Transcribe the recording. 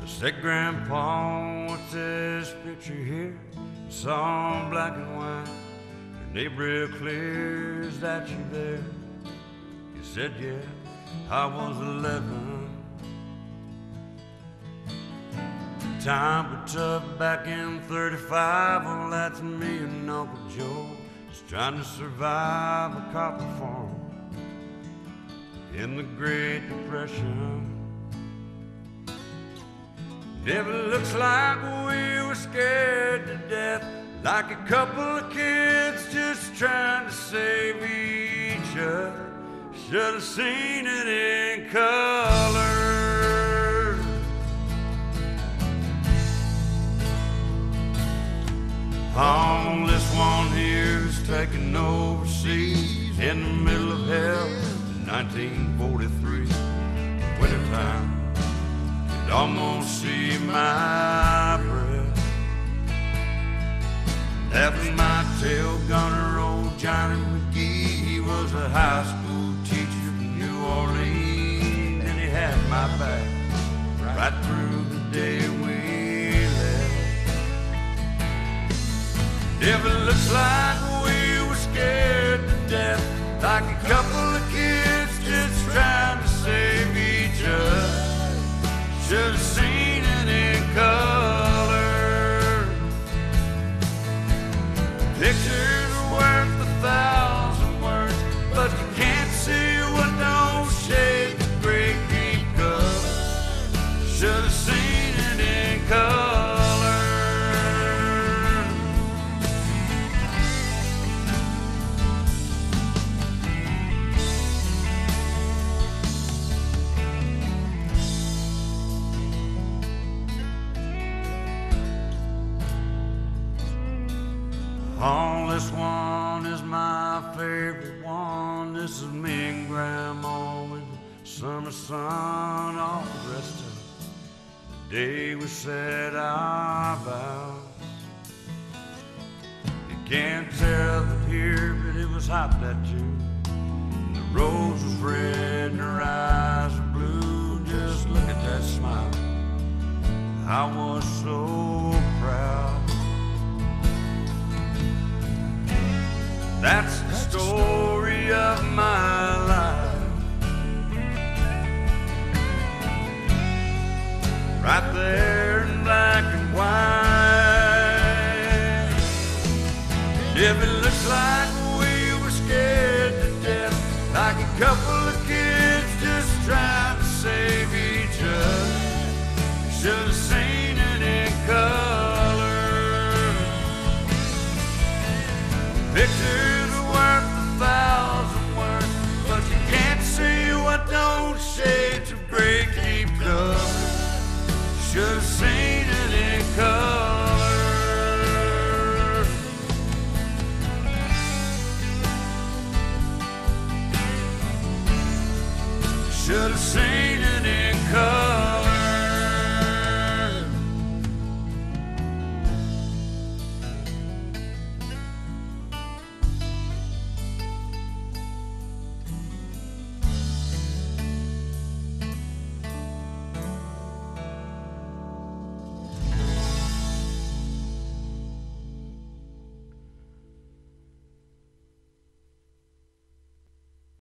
Said, Grandpa, what's this picture here? It's all black and white. Your neighbor real clear, is that you there? You said, yeah, I was 11. Time was tough back in 35. Well, that's me and Uncle Joe, just trying to survive a copper farm in the Great Depression. It looks like we were scared to death, like a couple of kids just trying to save each other. Should have seen it in color. Oh, this one here's taken overseas in the middle of hell in 1943, wintertime. Almost see my breath. After my tail gunner, old Johnny McGee, he was a high school teacher from New Orleans, and he had my back right through the day we left. If it looks like we were scared to death, like a couple of kids just trying to save each other, should have seen it in color. Pictures are worth 1,000 words, but you can't see what those shades of gray keep cover. Should have seen it in color. Oh, this one is my favorite one. This is me and Grandma with the summer sun all the rest of the day we said our vows. You can't tell it here, but it was hot that June. The rose was red and her eyes were blue. Just look at that smile, I was so proud. That's the story of my life, right there in black and white. If it looks like we were scared to death, like a couple of kids just trying to save each other, should have seen it in color. Pictures are worth 1,000 words, but you can't see what those shades of gray keep covered. Should have seen